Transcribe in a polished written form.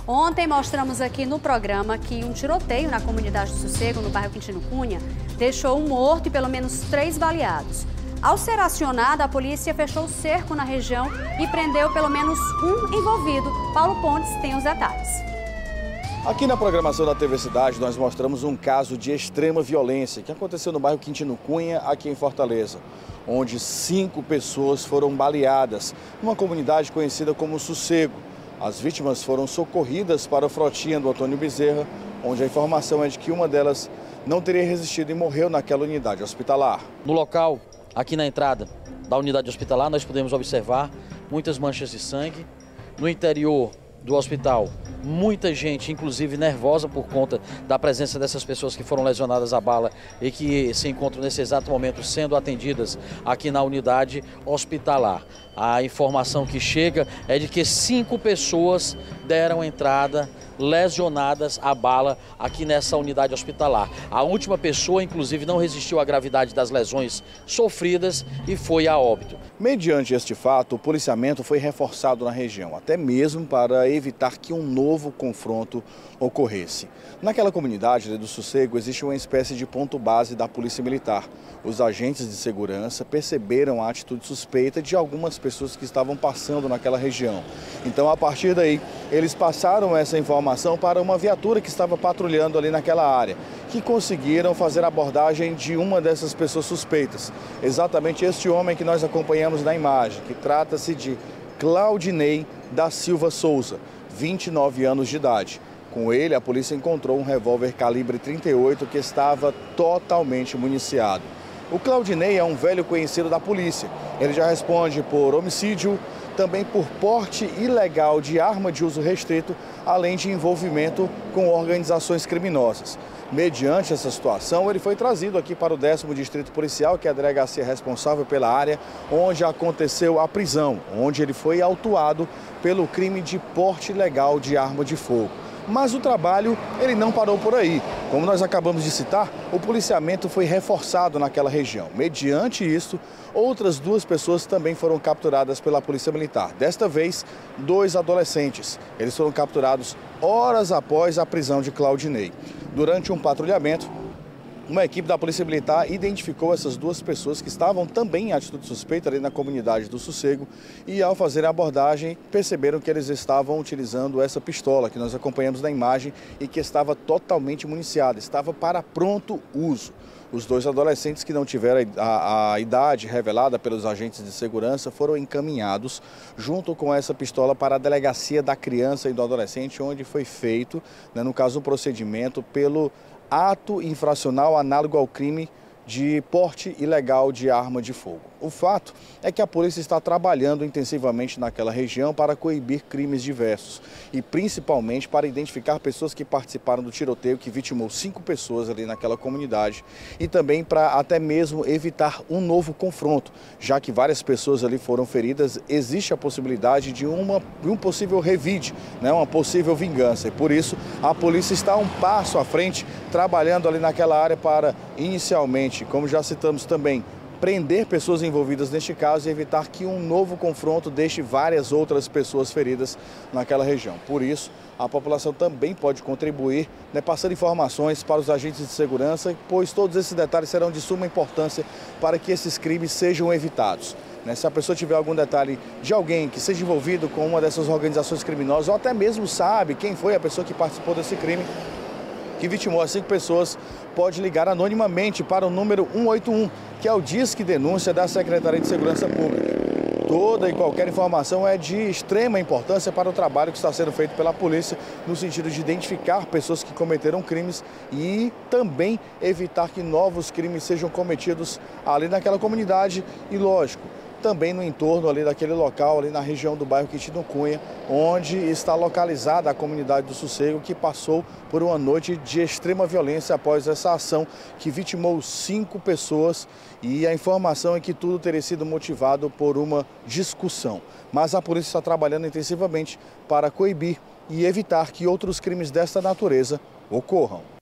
Ontem mostramos aqui no programa que um tiroteio na comunidade do Sossego, no bairro Quintino Cunha, deixou um morto e pelo menos 3 baleados. Ao ser acionada, a polícia fechou o cerco na região e prendeu pelo menos um envolvido. Paulo Pontes tem os detalhes. Aqui na programação da TV Cidade, nós mostramos um caso de extrema violência que aconteceu no bairro Quintino Cunha, aqui em Fortaleza, onde 5 pessoas foram baleadas numa comunidade conhecida como Sossego. As vítimas foram socorridas para a frotinha do Antônio Bezerra, onde a informação é de que uma delas não teria resistido e morreu naquela unidade hospitalar. No local, aqui na entrada da unidade hospitalar, nós podemos observar muitas manchas de sangue. No interior do hospital, muita gente, inclusive nervosa por conta da presença dessas pessoas que foram lesionadas a bala e que se encontram nesse exato momento sendo atendidas aqui na unidade hospitalar. A informação que chega é de que 5 pessoas deram entrada lesionadas a bala aqui nessa unidade hospitalar. A última pessoa, inclusive, não resistiu à gravidade das lesões sofridas e foi a óbito. Mediante este fato, o policiamento foi reforçado na região, até mesmo para evitar que um novo confronto ocorresse. Naquela comunidade do Sossego existe uma espécie de ponto base da Polícia Militar. Os agentes de segurança perceberam a atitude suspeita de algumas pessoas que estavam passando naquela região. Então, a partir daí, eles passaram essa informação para uma viatura que estava patrulhando ali naquela área, que conseguiram fazer a abordagem de uma dessas pessoas suspeitas. Exatamente este homem que nós acompanhamos na imagem, que trata-se de Claudinei da Silva Souza, 29 anos de idade. Com ele, a polícia encontrou um revólver calibre 38 que estava totalmente municiado. O Claudinei é um velho conhecido da polícia. Ele já responde por homicídio, também por porte ilegal de arma de uso restrito, além de envolvimento com organizações criminosas. Mediante essa situação, ele foi trazido aqui para o 10º Distrito Policial, que é a delegacia responsável pela área onde aconteceu a prisão, onde ele foi autuado pelo crime de porte ilegal de arma de fogo. Mas o trabalho, ele não parou por aí. Como nós acabamos de citar, o policiamento foi reforçado naquela região. Mediante isso, outras 2 pessoas também foram capturadas pela Polícia Militar. Desta vez, 2 adolescentes. Eles foram capturados horas após a prisão de Claudinei. Durante um patrulhamento, uma equipe da Polícia Militar identificou essas 2 pessoas que estavam também em atitude suspeita ali na comunidade do Sossego e, ao fazer a abordagem, perceberam que eles estavam utilizando essa pistola que nós acompanhamos na imagem e que estava totalmente municiada, estava para pronto uso. Os 2 adolescentes que não tiveram a idade revelada pelos agentes de segurança foram encaminhados junto com essa pistola para a Delegacia da Criança e do Adolescente, onde foi feito, no caso, um procedimento pelo ato infracional análogo ao crime de porte ilegal de arma de fogo. O fato é que a polícia está trabalhando intensivamente naquela região para coibir crimes diversos e principalmente para identificar pessoas que participaram do tiroteio que vitimou 5 pessoas ali naquela comunidade e também para até mesmo evitar um novo confronto, já que várias pessoas ali foram feridas, existe a possibilidade de um possível revide, uma possível vingança, e por isso a polícia está um passo à frente trabalhando ali naquela área para inicialmente, como já citamos também, prender pessoas envolvidas neste caso e evitar que um novo confronto deixe várias outras pessoas feridas naquela região. Por isso, a população também pode contribuir, passando informações para os agentes de segurança, pois todos esses detalhes serão de suma importância para que esses crimes sejam evitados. Se a pessoa tiver algum detalhe de alguém que seja envolvido com uma dessas organizações criminosas, ou até mesmo sabe quem foi a pessoa que participou desse crime, que vitimou as 5 pessoas, pode ligar anonimamente para o número 181, que é o Disque Denúncia da Secretaria de Segurança Pública. Toda e qualquer informação é de extrema importância para o trabalho que está sendo feito pela polícia, no sentido de identificar pessoas que cometeram crimes e também evitar que novos crimes sejam cometidos ali naquela comunidade e, lógico, também no entorno ali daquele local, ali na região do bairro Quintino Cunha, onde está localizada a comunidade do Sossego, que passou por uma noite de extrema violência após essa ação que vitimou 5 pessoas, e a informação é que tudo teria sido motivado por uma discussão. Mas a polícia está trabalhando intensivamente para coibir e evitar que outros crimes desta natureza ocorram.